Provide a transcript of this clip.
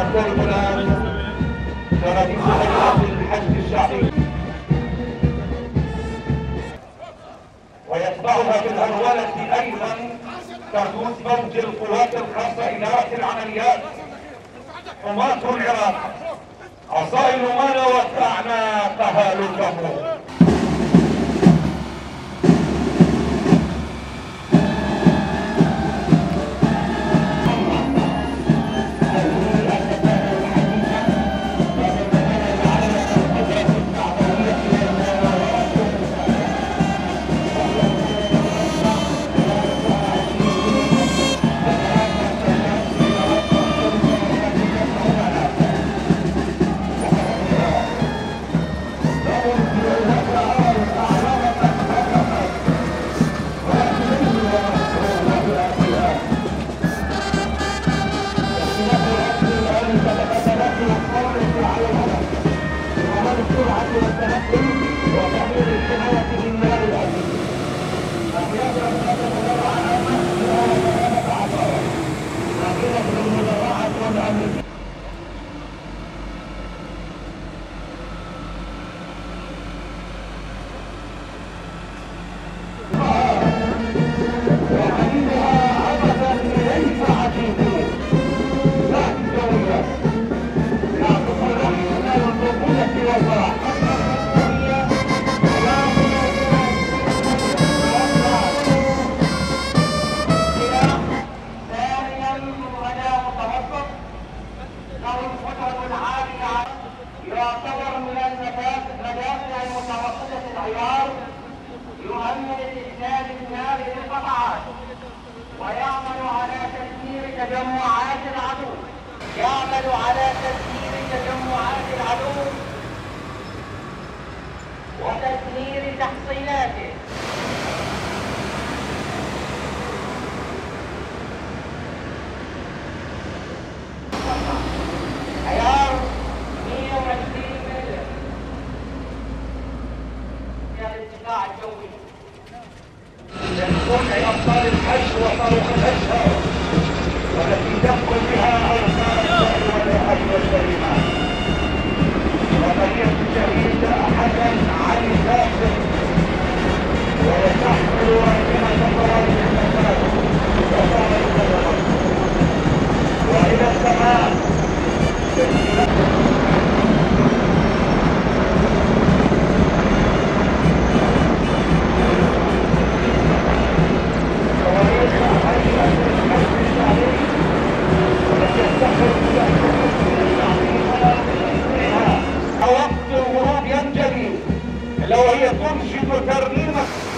نستلم الآن كرئيس هيئة الحشد الشعبي، ويتبعها بالهرولة أيضا كردوس موج القوات الخاصة إدارة العمليات حماة العراق عصائل ما نوت أعناقها للجمهور. يعتبر من المدافع المتوسطة العيار، يؤمن الإسناد النار للقطاعات، ويعمل على تدمير تجمعات العدو، وتدمير تحصيناته. عيار 120 ملم في الارتفاع الجوي. يكون أبطال الحج وصاروخ الأشهر والتي تنقل بها أوصال الشعر والحج والكلمات. وقضية الشهيد حسن علي كاسم ويستحمل راكبة طوال المسافات وصار السلام وإلى السماء. وقت الغروب ينجلي لو هي تنشد ترنيمة